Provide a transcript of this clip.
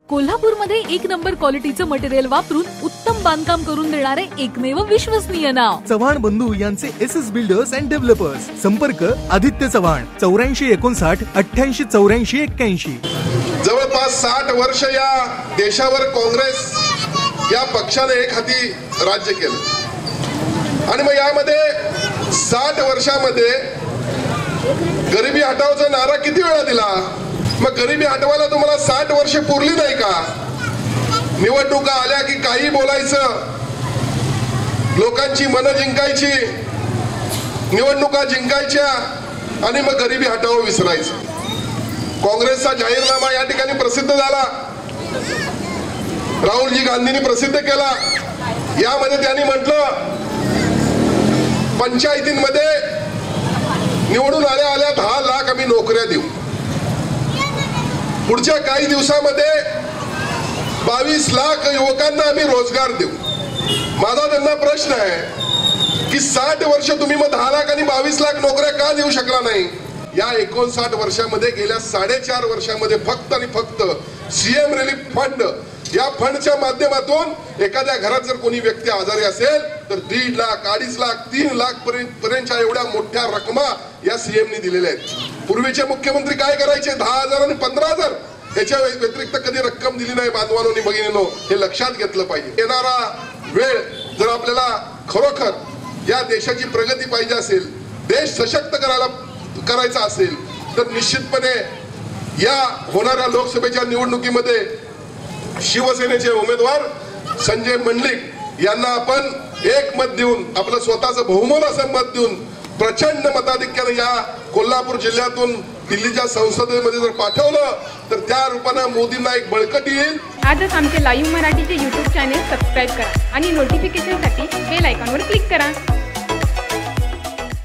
कोल्हापूरमध्ये एक नंबर क्वालिटीचं मटेरियल वापरून उत्तम बांधकाम करून देणारे एकमेव विश्वसनीय नाव चव्हाण बंधू यांचे SS बिल्डर्स अँड डेव्हलपर्स। संपर्क आदित्य चव्हाण 8459 88 84 81। जवळपास 60 वर्ष या देशावर काँग्रेस या पक्षाने एक हाती राज्य केलं आणि मग यामध्ये 60 वर्षामध्ये गरिबी हटावचा नारा किती वेळा दिला? मग गरिबी हटवायला तुम्हाला 60 वर्ष पुरली नाही का? निवडणुका आल्या की काही बोलायचं, लोकांची मनं जिंकायची, निवडणुका जिंकायच्या आणि मग गरिबी हटाव विसरायचं। काँग्रेसचा जाहीरनामा या ठिकाणी प्रसिद्ध झाला, राहुलजी गांधींनी प्रसिद्ध केला। यामध्ये त्यांनी म्हटलं पंचायतींमध्ये निवडून आल्या 10 लाख आम्ही नोकऱ्या देऊ, पुढच्या काही दिवसामध्ये 22 लाख युवकांना आम्ही रोजगार देऊ। माझा त्यांना प्रश्न आहे की 60 वर्ष तुम्ही मग 10 लाख आणि 22 लाख नोकऱ्या का देऊ शकला नाही? या 59 वर्षामध्ये गेल्या 4.5 वर्षामध्ये फक्त आणि फक्त सीएम रिलीफ फंड या फंडच्या माध्यमातून एखाद्या घरात जर कोणी व्यक्ती आजारी असेल तर 1.5 लाख 2.5 लाख 3 लाख पर्यंतच्या एवढ्या मोठ्या रकमा या सीएमनी दिलेल्या आहेत। पूर्वीचे मुख्यमंत्री काय करायचे? 10,000 आणि 15,000 याच्या व्यतिरिक्त कधी रक्कम दिली नाही। बांधवांनो आणि भगिनींनो, हे लक्षात घेतलं पाहिजे। येणारा वेळ जर आपल्याला खरोखर या देशाची प्रगती पाहिजे असेल, देश सशक्त करायचा असेल तर निश्चितपणे या होणाऱ्या लोकसभेच्या निवडणुकीमध्ये शिवसेनेचे उमेदवार संजय मंडलिक यांना आपण एक मत देऊन, आपलं स्वतःचं बहुमोल असं मत देऊन प्रचंड मताधिक्याने या कोल्हापूर जिल्ह्यातून दिल्लीच्या संसदेमध्ये जर पाठवलं तर त्या रूपाने मोदींना एक बळकटी येईल। आजच आमचे लाईव्ह मराठीचे YouTube चॅनेल सबस्क्राईब करा आणि नोटिफिकेशनसाठी बेल आयकॉनवर क्लिक करा।